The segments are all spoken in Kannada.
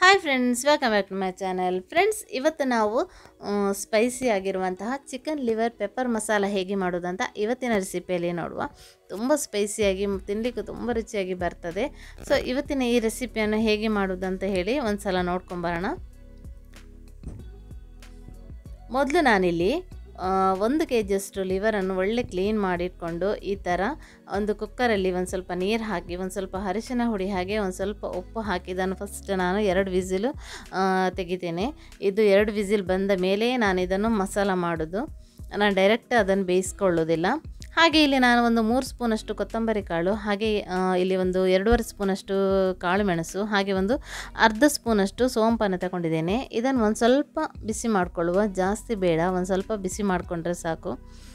Hi friends, welcome back to my channel. Friends, ಇವತ್ತು ನಾವು ಸ್ಪೈಸಿ ಆಗಿರುವಂತಹ ಚಿಕನ್ ಲಿವರ್ ಪೆಪ್ಪರ್ ಮಸಾಲ ಹೇಗೆ ಮಾಡೋದಂತ ಇವತ್ತಿನ ರೆಸಿಪಿಯಲ್ಲಿ ನೋಡುವ. ತುಂಬ ಸ್ಪೈಸಿಯಾಗಿ ತಿನ್ನಲಿಕ್ಕೆ ತುಂಬ ರುಚಿಯಾಗಿ ಬರ್ತದೆ. ಸೊ ಇವತ್ತಿನ ಈ ರೆಸಿಪಿಯನ್ನು ಹೇಗೆ ಮಾಡೋದಂತ ಹೇಳಿ ಒಂದು ಸಲ ನೋಡ್ಕೊಂಬರೋಣ. ಮೊದಲು ನಾನಿಲ್ಲಿ 1 kg ಲಿವರನ್ನು ಒಳ್ಳೆ ಕ್ಲೀನ್ ಮಾಡಿಟ್ಕೊಂಡು ಈ ಥರ ಒಂದು ಕುಕ್ಕರಲ್ಲಿ ಒಂದು ಸ್ವಲ್ಪ ನೀರು ಹಾಕಿ, ಒಂದು ಸ್ವಲ್ಪ ಅರಿಶಿನ ಹುಡಿ ಹಾಗೆ ಒಂದು ಸ್ವಲ್ಪ ಉಪ್ಪು ಹಾಕಿ ಇದನ್ನು ಫಸ್ಟ್ ನಾನು 2 ವಿಸಿಲು ತೆಗಿತೇನೆ. ಇದು 2 ವಿಸಿಲ್ ಬಂದ ಮೇಲೆ ನಾನು ಇದನ್ನು ಮಸಾಲ ಮಾಡೋದು. ನಾನು ಡೈರೆಕ್ಟ್ ಅದನ್ನು ಬೇಯಿಸ್ಕೊಳ್ಳೋದಿಲ್ಲ. ಹಾಗೆ ಇಲ್ಲಿ ನಾನು ಒಂದು 3 ಸ್ಪೂನಷ್ಟು ಕೊತ್ತಂಬರಿ ಕಾಳು, ಹಾಗೆ ಇಲ್ಲಿ ಒಂದು 2.5 ಸ್ಪೂನಷ್ಟು ಕಾಳು ಮೆಣಸು, ಹಾಗೆ ಒಂದು ಅರ್ಧ ಸ್ಪೂನಷ್ಟು ಸೋಂಪನ್ನು ತಗೊಂಡಿದ್ದೇನೆ. ಇದನ್ನು ಒಂದು ಸ್ವಲ್ಪ ಬಿಸಿ ಮಾಡಿಕೊಳ್ಳುವ, ಜಾಸ್ತಿ ಬೇಡ, ಒಂದು ಸ್ವಲ್ಪ ಬಿಸಿ ಮಾಡಿಕೊಂಡ್ರೆ ಸಾಕು.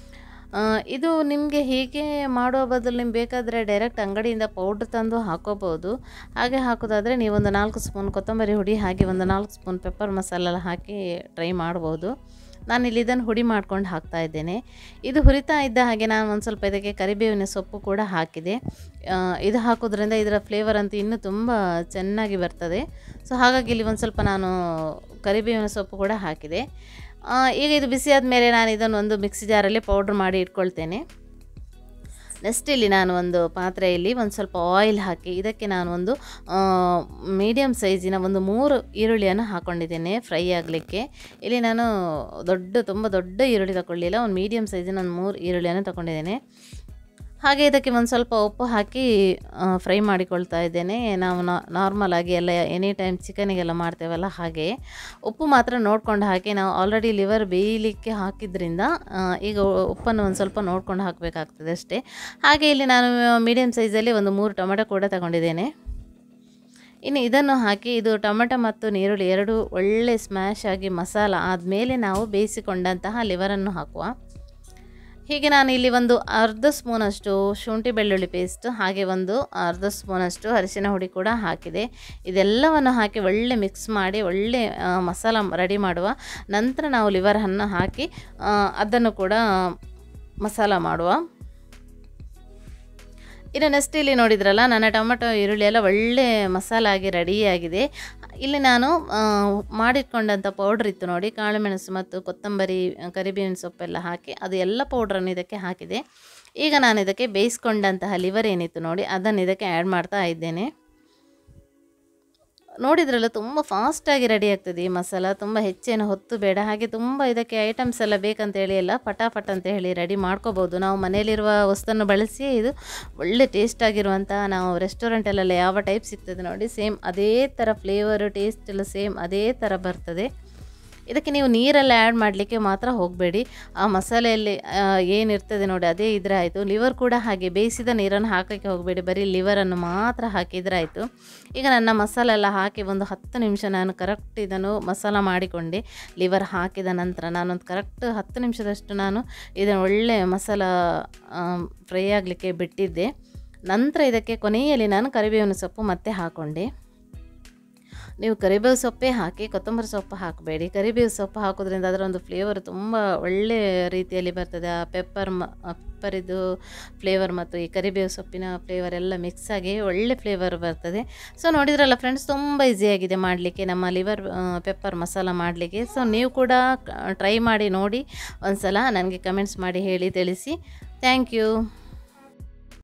ಇದು ನಿಮಗೆ ಹೀಗೆ ಮಾಡುವ ಬದಲು ನಿಮ್ಗೆ ಬೇಕಾದರೆ ಡೈರೆಕ್ಟ್ ಅಂಗಡಿಯಿಂದ ಪೌಡ್ರ್ ತಂದು ಹಾಕೋಬೋದು. ಹಾಗೆ ಹಾಕೋದಾದರೆ ನೀವೊಂದು 4 ಸ್ಪೂನ್ ಕೊತ್ತಂಬರಿ ಹುಡಿ ಹಾಗೆ ಒಂದು 4 ಸ್ಪೂನ್ ಪೆಪ್ಪರ್ ಮಸಾಲ ಹಾಕಿ ಟ್ರೈ ಮಾಡ್ಬೋದು. ನಾನಿಲ್ಲಿ ಇದನ್ನು ಹುಡಿ ಮಾಡ್ಕೊಂಡು ಹಾಕ್ತಾ ಇದ್ದೇನೆ. ಇದು ಹುರಿತಾ ಇದ್ದ ಹಾಗೆ ನಾನು ಒಂದು ಸ್ವಲ್ಪ ಇದಕ್ಕೆ ಕರಿಬೇವಿನ ಸೊಪ್ಪು ಕೂಡ ಹಾಕಿದೆ. ಇದು ಹಾಕೋದ್ರಿಂದ ಇದರ ಫ್ಲೇವರ್ ಅಂತೂ ಇನ್ನೂ ತುಂಬ ಚೆನ್ನಾಗಿ ಬರ್ತದೆ. ಸೊ ಹಾಗಾಗಿ ಇಲ್ಲಿ ಒಂದು ಸ್ವಲ್ಪ ನಾನು ಕರಿಬೇವಿನ ಸೊಪ್ಪು ಕೂಡ ಹಾಕಿದೆ. ಈಗ ಇದು ಬಿಸಿ ಆದಮೇಲೆ ನಾನು ಇದನ್ನು ಒಂದು ಮಿಕ್ಸಿ ಜಾರಲ್ಲಿ ಪೌಡ್ರ್ ಮಾಡಿ ಇಟ್ಕೊಳ್ತೇನೆ. ನೆಕ್ಸ್ಟ್ ಇಲ್ಲಿ ನಾನು ಒಂದು ಪಾತ್ರೆಯಲ್ಲಿ ಒಂದು ಸ್ವಲ್ಪ ಆಯಿಲ್ ಹಾಕಿ ಇದಕ್ಕೆ ನಾನು ಒಂದು ಮೀಡಿಯಮ್ ಸೈಜಿನ ಒಂದು 3 ಈರುಳ್ಳಿಯನ್ನು ಹಾಕ್ಕೊಂಡಿದ್ದೇನೆ ಫ್ರೈ ಆಗಲಿಕ್ಕೆ. ಇಲ್ಲಿ ನಾನು ತುಂಬ ದೊಡ್ಡ ಈರುಳ್ಳಿ ತಗೊಳ್ಳಿಲ್ಲ, ಒಂದು ಮೀಡಿಯಮ್ ಸೈಜಿನ ಒಂದು 3 ಈರುಳ್ಳಿಯನ್ನು ತಗೊಂಡಿದ್ದೇನೆ. ಹಾಗೆ ಇದಕ್ಕೆ ಒಂದು ಸ್ವಲ್ಪ ಉಪ್ಪು ಹಾಕಿ ಫ್ರೈ ಮಾಡಿಕೊಳ್ತಾ ಇದ್ದೇನೆ. ನಾವು ನಾರ್ಮಲ್ ಆಗಿ ಎಲ್ಲ ಎನಿ ಟೈಮ್ ಚಿಕನಿಗೆಲ್ಲ ಮಾಡ್ತೇವಲ್ಲ ಹಾಗೆ ಉಪ್ಪು ಮಾತ್ರ ನೋಡ್ಕೊಂಡು ಹಾಕಿ. ನಾವು ಆಲ್ರೆಡಿ ಲಿವರ್ ಬೇಯಲಿಕ್ಕೆ ಹಾಕಿದ್ರಿಂದ ಈಗ ಉಪ್ಪನ್ನು ಒಂದು ಸ್ವಲ್ಪ ನೋಡ್ಕೊಂಡು ಹಾಕಬೇಕಾಗ್ತದೆ ಅಷ್ಟೇ. ಹಾಗೆ ಇಲ್ಲಿ ನಾನು ಮೀಡಿಯಮ್ ಸೈಜಲ್ಲಿ ಒಂದು 3 ಟೊಮೆಟೊ ಕೂಡ ತಗೊಂಡಿದ್ದೇನೆ. ಇನ್ನು ಇದನ್ನು ಹಾಕಿ ಇದು ಟೊಮೆಟೊ ಮತ್ತು ಈರುಳ್ಳಿ 2 ಒಳ್ಳೆ ಸ್ಮ್ಯಾಶ್ ಆಗಿ ಮಸಾಲ ಆದಮೇಲೆ ನಾವು ಬೇಯಿಸಿಕೊಂಡಂತಹ ಲಿವರನ್ನು ಹಾಕುವ. ಹೀಗೆ ನಾನು ಇಲ್ಲಿ ಒಂದು ಅರ್ಧ ಸ್ಪೂನಷ್ಟು ಶುಂಠಿ ಬೆಳ್ಳುಳ್ಳಿ ಪೇಸ್ಟ್, ಹಾಗೆ ಒಂದು ಅರ್ಧ ಸ್ಪೂನಷ್ಟು ಅರಿಶಿನ ಹುಡಿ ಕೂಡ ಹಾಕಿದೆ. ಇದೆಲ್ಲವನ್ನು ಹಾಕಿ ಒಳ್ಳೆ ಮಿಕ್ಸ್ ಮಾಡಿ ಒಳ್ಳೆ ಮಸಾಲ ರೆಡಿ ಮಾಡುವ. ನಂತರ ನಾವು ಲಿವರನ್ನು ಹಾಕಿ ಅದನ್ನು ಕೂಡ ಮಸಾಲ ಮಾಡುವ. ಇನ್ನು ನೆಕ್ಸ್ಟ್ ಇಲ್ಲಿ ನೋಡಿದ್ರಲ್ಲ, ನನ್ನ ಟೊಮೆಟೊ ಈರುಳ್ಳಿ ಎಲ್ಲ ಒಳ್ಳೆ ಮಸಾಲ ಆಗಿ ರೆಡಿಯಾಗಿದೆ. ಇಲ್ಲಿ ನಾನು ಮಾಡಿಟ್ಕೊಂಡಂಥ ಪೌಡ್ರ್ ಇತ್ತು ನೋಡಿ, ಕಾಳುಮೆಣಸು ಮತ್ತು ಕೊತ್ತಂಬರಿ ಕರಿಬೇವಿನ ಸೊಪ್ಪೆಲ್ಲ ಹಾಕಿ ಅದು ಎಲ್ಲ ಪೌಡ್ರನ್ನು ಇದಕ್ಕೆ ಹಾಕಿದೆ. ಈಗ ನಾನು ಇದಕ್ಕೆ ಬೇಯಿಸ್ಕೊಂಡಂತಹ ಲಿವರ್ ಏನಿತ್ತು ನೋಡಿ ಅದನ್ನು ಇದಕ್ಕೆ ಆ್ಯಡ್ ಮಾಡ್ತಾ ಇದ್ದೇನೆ. ನೋಡಿದ್ರಲ್ಲ, ತುಂಬ ಫಾಸ್ಟಾಗಿ ರೆಡಿ ಆಗ್ತದೆ ಈ ಮಸಾಲ. ತುಂಬ ಹೆಚ್ಚೇನು ಹೊತ್ತು ಬೇಡ, ಹಾಗೆ ತುಂಬ ಇದಕ್ಕೆ ಐಟಮ್ಸ್ ಎಲ್ಲ ಬೇಕಂತೇಳಿ ಎಲ್ಲ ಪಟಾಪಟ್ ಅಂತ ಹೇಳಿ ರೆಡಿ ಮಾಡ್ಕೋಬೋದು. ನಾವು ಮನೆಯಲ್ಲಿರುವ ವಸ್ತುವನ್ನು ಬಳಸಿ ಇದು ಒಳ್ಳೆ ಟೇಸ್ಟ್ ಆಗಿರುವಂಥ, ನಾವು ರೆಸ್ಟೋರೆಂಟಲ್ಲೆಲ್ಲ ಯಾವ ಟೈಪ್ ಸಿಗ್ತದೆ ನೋಡಿ ಸೇಮ್ ಅದೇ ಥರ ಫ್ಲೇವರು ಟೇಸ್ಟ್ ಎಲ್ಲ ಸೇಮ್ ಅದೇ ಥರ ಬರ್ತದೆ. ಇದಕ್ಕೆ ನೀವು ನೀರೆಲ್ಲ ಆ್ಯಡ್ ಮಾಡಲಿಕ್ಕೆ ಮಾತ್ರ ಹೋಗಬೇಡಿ. ಆ ಮಸಾಲೆಯಲ್ಲಿ ಏನಿರ್ತದೆ ನೋಡಿ ಅದೇ ಇದ್ರೆ ಆಯಿತು. ಲಿವರ್ ಕೂಡ ಹಾಗೆ ಬೇಯಿಸಿದ ನೀರನ್ನು ಹಾಕೋಕ್ಕೆ ಹೋಗಬೇಡಿ, ಬರೀ ಲಿವರನ್ನು ಮಾತ್ರ ಹಾಕಿದರೆ ಆಯಿತು. ಈಗ ನನ್ನ ಮಸಾಲೆ ಎಲ್ಲ ಹಾಕಿ ಒಂದು 10 ನಿಮಿಷ ನಾನು ಕರೆಕ್ಟ್ ಇದನ್ನು ಮಸಾಲ ಮಾಡಿಕೊಂಡೆ. ಲಿವರ್ ಹಾಕಿದ ನಂತರ ನಾನೊಂದು ಕರೆಕ್ಟ್ 10 ನಿಮಿಷದಷ್ಟು ನಾನು ಇದನ್ನು ಒಳ್ಳೆ ಮಸಾಲ ಫ್ರೈ ಆಗಲಿಕ್ಕೆ ಬಿಟ್ಟಿದ್ದೆ. ನಂತರ ಇದಕ್ಕೆ ಕೊನೆಯಲ್ಲಿ ನಾನು ಕರಿಬೇವಿನ ಸೊಪ್ಪು ಮತ್ತೆ ಹಾಕ್ಕೊಂಡೆ. ನೀವು ಕರಿಬೇವು ಸೊಪ್ಪೇ ಹಾಕಿ, ಕೊತ್ತಂಬರಿ ಸೊಪ್ಪು ಹಾಕಬೇಡಿ. ಕರಿಬೇವು ಸೊಪ್ಪು ಹಾಕೋದ್ರಿಂದ ಅದರ ಒಂದು ಫ್ಲೇವರ್ ತುಂಬ ಒಳ್ಳೆ ರೀತಿಯಲ್ಲಿ ಬರ್ತದೆ. ಆ ಪೆಪ್ಪರಿದ್ದು ಫ್ಲೇವರ್ ಮತ್ತು ಈ ಕರಿಬೇವು ಸೊಪ್ಪಿನ ಫ್ಲೇವರ್ ಎಲ್ಲ ಮಿಕ್ಸ್ ಆಗಿ ಒಳ್ಳೆ ಫ್ಲೇವರ್ ಬರ್ತದೆ. ಸೊ ನೋಡಿದ್ರಲ್ಲ ಫ್ರೆಂಡ್ಸ್, ತುಂಬ ಈಸಿಯಾಗಿದೆ ಮಾಡಲಿಕ್ಕೆ ನಮ್ಮ ಲಿವರ್ ಪೆಪ್ಪರ್ ಮಸಾಲ ಮಾಡಲಿಕ್ಕೆ. ಸೊ ನೀವು ಕೂಡ ಟ್ರೈ ಮಾಡಿ ನೋಡಿ ಒಂದು ಸಲ, ನನಗೆ ಕಮೆಂಟ್ಸ್ ಮಾಡಿ ಹೇಳಿ ತಿಳಿಸಿ. Thank you.